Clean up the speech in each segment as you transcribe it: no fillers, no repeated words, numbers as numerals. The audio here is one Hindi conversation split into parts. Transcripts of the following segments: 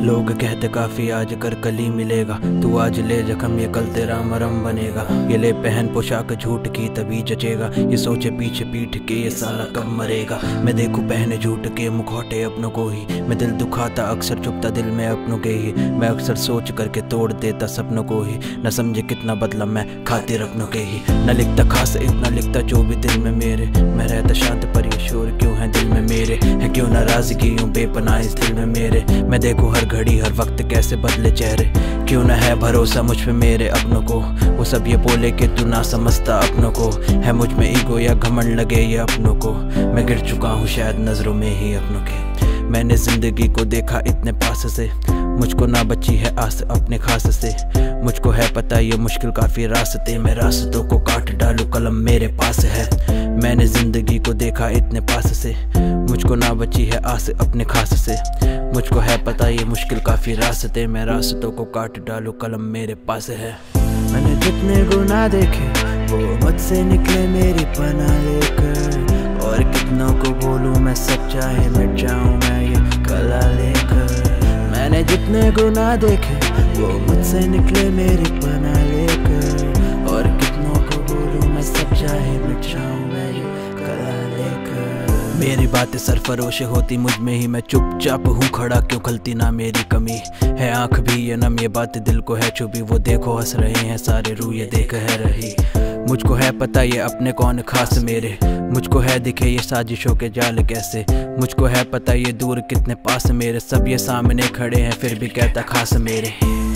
लोग कहते काफी आज कर कल ही मिलेगा, तू आज ले जख्म ये कल तेरा मरम बनेगा। ये ले पहन पोशाक झूठ की तभी जचेगा, ये सोचे पीछे पीठ के ये साला कब मरेगा। मैं देखूं पहने झूठ के मुखौटे अपनों को ही, मैं दिल दुखाता अक्सर चुपता दिल में अपनों के ही। मैं अक्सर सोच करके तोड़ देता सपनों को ही, न समझे कितना बदला मैं खातिर अपनों के ही। न लिखता खास इतना लिखता जो भी दिल में मेरे, मैं रहता शांत पर ये शोर क्यों है दिल में मेरे। है क्यों नाराजगी यूं बेपनाह इस दिल में मेरे, मैं देखूं हर घड़ी हर वक्त कैसे बदले चेहरे। क्यों न है भरोसा मुझ पे मेरे अपनों को, वो सब ये बोले कि तू ना समझता अपनों को। है मुझ में ईगो या घमंड लगे ये अपनों को, मैं गिर चुका हूँ शायद नजरों में ही अपनों के। मैंने जिंदगी को देखा इतने पास से, मुझको ना बची है आस अपने खास से। मुझको है पता ये मुश्किल काफी रास्ते, मैं रास्तों को काट डालूं कलम मेरे पास है। मैंने जिंदगी को देखा इतने पास से, मुझको ना बची है आस अपने खास से। मुझको है पता ये मुश्किल काफी रास्ते, मैं रास्तों को काट डालूं कलम मेरे पास है। मैंने जितने गुनाह देखे वो मुझसे निकले मेरी पनाह लेकर, और कितनों को बोलूं मैं सब चाहे मिट जाऊं मैं ये कला लेकर। मैंने जितने गुनाह देखे वो मुझसे निकले मेरी पनाह लेकर, और कितनों को बोलूं मैं सब चाहे मिट जाऊं मैं ये कला लेकर। मेरी बातें सरफरोश होती मुझ में ही, मैं चुपचाप हूँ खड़ा क्यों खलती ना मेरी कमी है। आंख भी ये नम ये बात दिल को है चुभी, वो देखो हंस रहे हैं सारे रू ये देख है रही। मुझको है पता ये अपने कौन खास मेरे, मुझको है दिखे ये साजिशों के जाल कैसे। मुझको है पता ये दूर कितने पास मेरे, सब ये सामने खड़े हैं फिर भी कहता खास मेरे।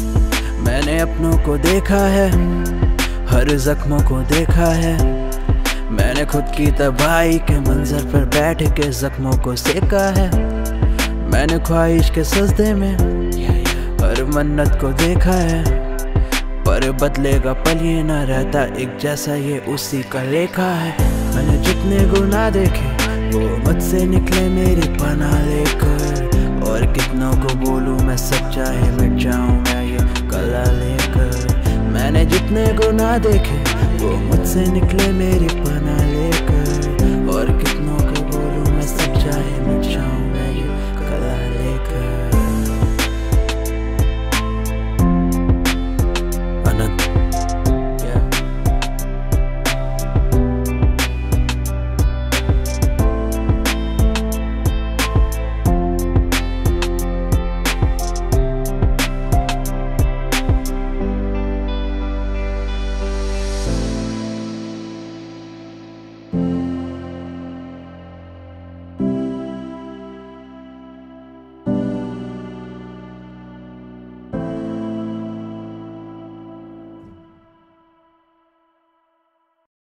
मैंने अपनों को देखा है हर जख्मों को देखा है, मैंने खुद की तबाही के मंजर पर बैठ के जख्मों को सेका है। मैंने ख्वाहिश के सजदे में हर मन्नत को देखा है, पर बदलेगा पल ये ना रहता एक जैसा ये उसी का लेखा है। मैंने जितने गुनाह देखे वो मुझसे निकले मेरी पनाह लेकर, और कितनों को बोलूं मैं सब चाहे मिट जाऊं मैं ये कला लेकर। मैंने जितने गुनाह देखे वो मुझसे निकले मेरी पनाह